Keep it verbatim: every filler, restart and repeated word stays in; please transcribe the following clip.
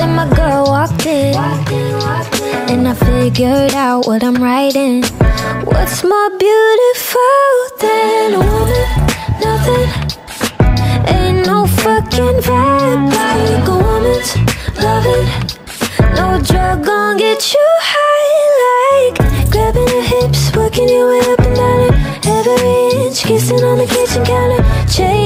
Then my girl walked in, and I figured out what I'm writing. What's more beautiful than a woman? Nothing. Ain't no fucking vibe like a woman's loving. No drug gon' get you high, like grabbing your hips, working your way up and down it, every inch, kissing on the kitchen counter, chain